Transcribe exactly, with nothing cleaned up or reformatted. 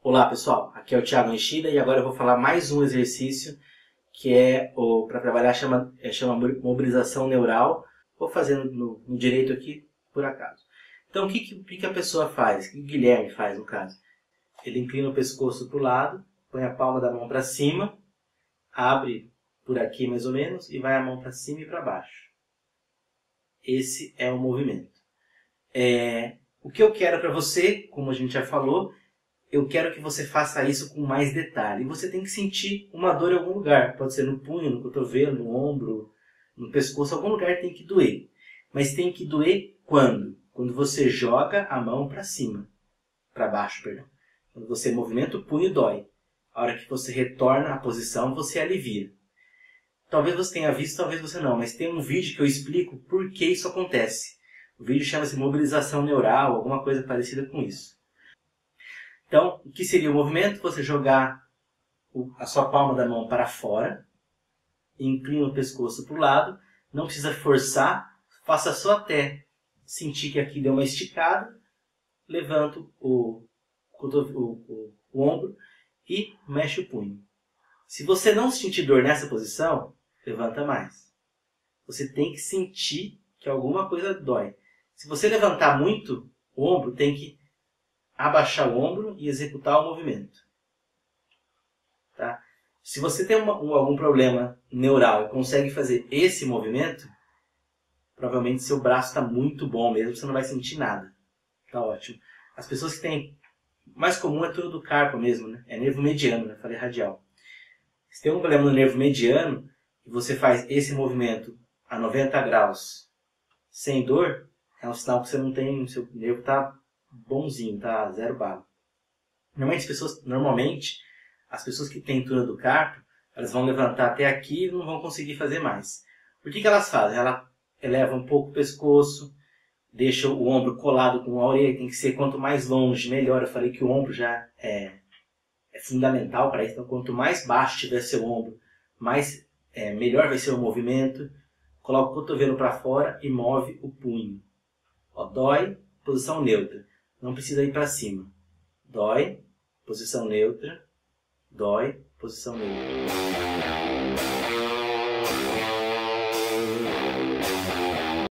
Olá pessoal, aqui é o Thiago Nishida e agora eu vou falar mais um exercício que é para trabalhar, chama, é, chama mobilização neural. Vou fazendo no, no direito aqui por acaso. Então o que, que, que a pessoa faz? O que o Guilherme faz no caso? Ele inclina o pescoço para o lado, põe a palma da mão para cima, abre por aqui mais ou menos e vai a mão para cima e para baixo. Esse é o movimento. É, o que eu quero para você, como a gente já falou, eu quero que você faça isso com mais detalhe. E você tem que sentir uma dor em algum lugar. Pode ser no punho, no cotovelo, no ombro, no pescoço. Algum lugar tem que doer. Mas tem que doer quando? Quando você joga a mão para cima. Para baixo, perdão. Quando você movimenta o punho, dói. A hora que você retorna à posição, você alivia. Talvez você tenha visto, talvez você não. Mas tem um vídeo que eu explico por que isso acontece. O vídeo chama-se mobilização neural, alguma coisa parecida com isso. Então, o que seria o movimento? Você jogar a sua palma da mão para fora, inclina o pescoço para o lado, não precisa forçar, faça só até sentir que aqui deu uma esticada, levanta o, o, o, o ombro e mexe o punho. Se você não sentir dor nessa posição, levanta mais. Você tem que sentir que alguma coisa dói. Se você levantar muito o ombro, tem que abaixar o ombro e executar o movimento. Tá? Se você tem uma, um, algum problema neural e consegue fazer esse movimento, provavelmente seu braço está muito bom mesmo, você não vai sentir nada. Tá ótimo. As pessoas que têm... mais comum é túnel do carpo mesmo, né? É nervo mediano, né? Falei radial. Se tem um problema no nervo mediano e você faz esse movimento a noventa graus sem dor, é um sinal que você não tem... seu nervo está bonzinho, tá? Zero bala. Normalmente as pessoas, normalmente, as pessoas que têm túnel do carpo, elas vão levantar até aqui e não vão conseguir fazer mais. Por que que elas fazem? Ela eleva um pouco o pescoço, deixa o ombro colado com a orelha, tem que ser quanto mais longe, melhor. Eu falei que o ombro já é, é fundamental para isso, então quanto mais baixo tiver seu ombro, mais, é, melhor vai ser o movimento. Coloca o cotovelo para fora e move o punho. Ó, dói, posição neutra. Não precisa ir para cima. Dói, posição neutra. Dói, posição neutra.